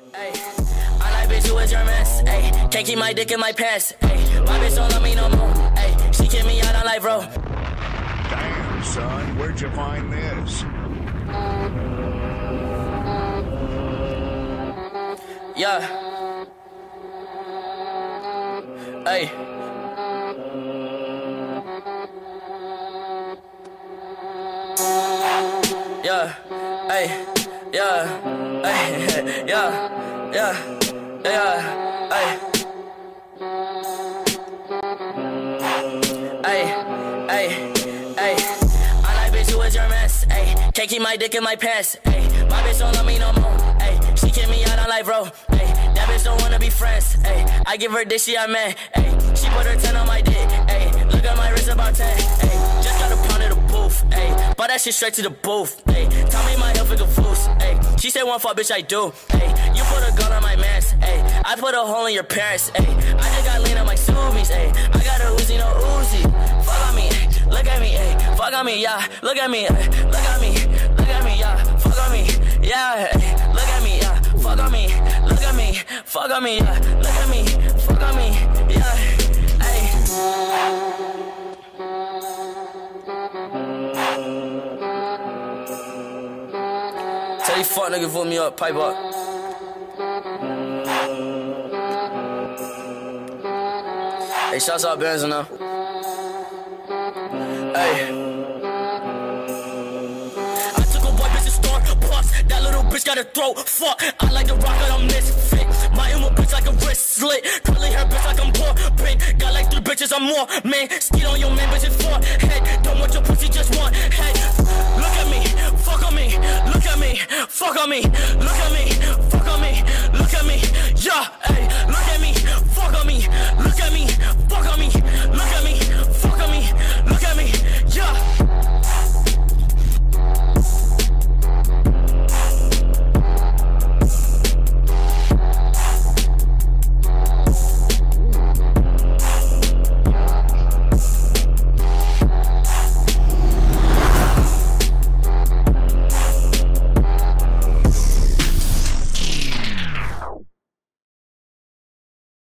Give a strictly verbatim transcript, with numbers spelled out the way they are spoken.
Ay, I like bitch, who is your mess? Ay, can't keep my dick in my pants. Ay, my bitch don't love me no more. Ay, she kick me out on life, bro. Damn, son, where'd you find this? Yeah. Ay. Yeah. Ay. Yeah. Ay. Yeah. Yeah. Yeah. Ay. Ay. Ay. Ay. I like bitch, who is your mess? Ay, can't keep my dick in my pants. Ay, my bitch don't love me no more. Ay, she kick me out on life, bro. Ay, that bitch don't wanna be friends. Ay, I give her dick, she a man. Ay, she put her ten on my dick. Ay, look at my wrist about ten. Ay, just got a pound of the booth. Ay, bought that shit straight to the booth. Ay, tell me my health is a foos. Ay, she said one fuck, bitch, I do. Ay, you put a gun on my mans. Ay, I put a hole in your parents. Ay, I just got lean on my Subies. Ay, I got a Uzi, no Uzi. Fuck on me, ay, look at me, ay, fuck on me, yeah. Look at me, ay, look at me, look at me, yeah. Fuck on me, yeah. Ay, look at me, yeah. Fuck on me, look at me, fuck on me, yeah. Look at me, fuck on me, yeah. Ay. Tell these fuck niggas vote me up, pipe up. Hey, shouts out Benz now. Hey. I took a white bitch to Starbucks. That little bitch got a throat. Fuck. I like the rock, I'm misfit. My emo bitch like a wrist slit. Curly hair bitch like I'm poor. Bitch. Got like three bitches, I'm more. Man, skeet on your man, bitch, it's four. Hey, don't want your pussy, just one. Hey, look at me. Fuck on me. Look at me. Fuck on me. Look at me.